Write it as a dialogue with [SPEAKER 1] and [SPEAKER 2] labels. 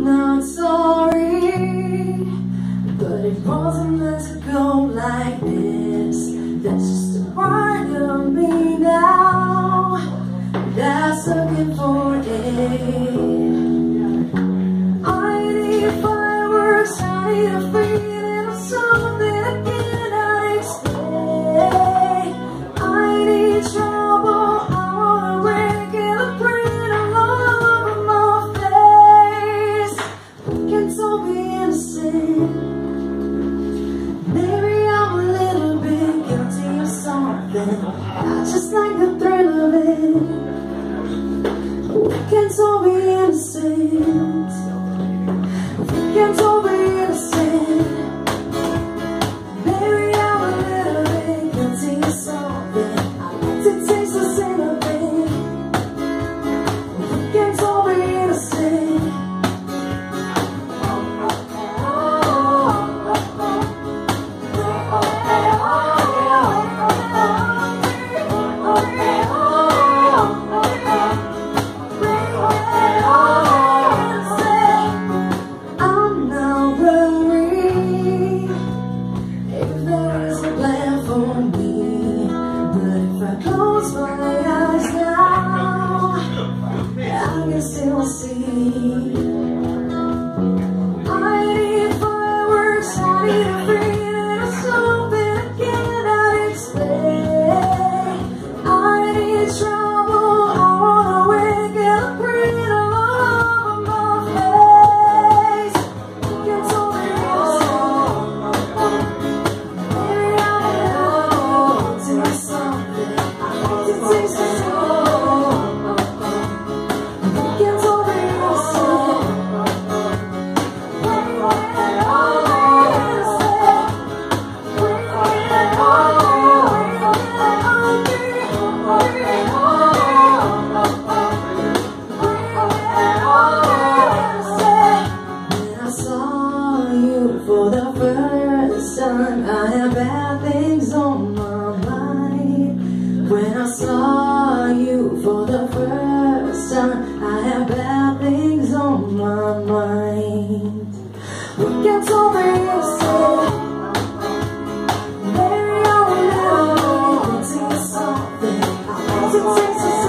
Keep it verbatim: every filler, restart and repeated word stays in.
[SPEAKER 1] I'm not sorry, but it wasn't meant to go like this. That's just a part of me now that's looking for it. I need fireworks, I need a feeling of something I cannot explain. I need trouble, I wanna break it, a print all over my face. We can all be innocent. Maybe I'm a little bit guilty of something. I just like the thrill of it. We can all be innocent. We can all be innocent. Maybe I'm a little bit guilty of something. I like to taste the sin of it. We can all be innocent. Close my eyes now, I can still see. I need fireworks, I need a feeling of something I cannot explain. I need trouble, I wanna wake up, print all over my face. You can tell me maybe I'm a little to something. Taste the soul. We can all be innocent. We can all be innocent. We can all When I saw you for the first time, I had bad things on my mind. When I saw you for the first time, I had bad things on my mind. We can all be innocent. Maybe I'm a little bit into something. I want to taste